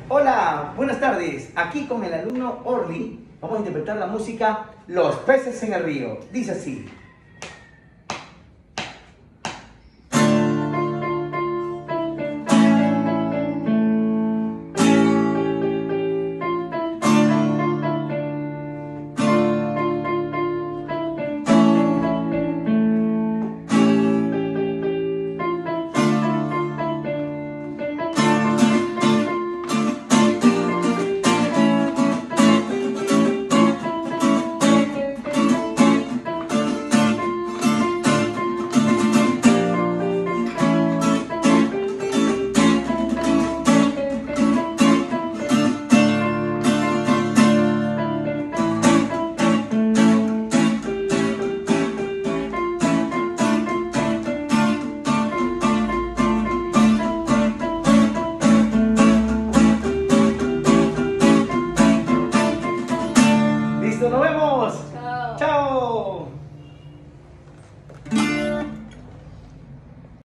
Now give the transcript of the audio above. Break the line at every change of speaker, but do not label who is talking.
Hola, buenas tardes. Aquí con el alumno Orly vamos a interpretar la música Los peces en el río. Dice así. ¡Listo, nos vemos!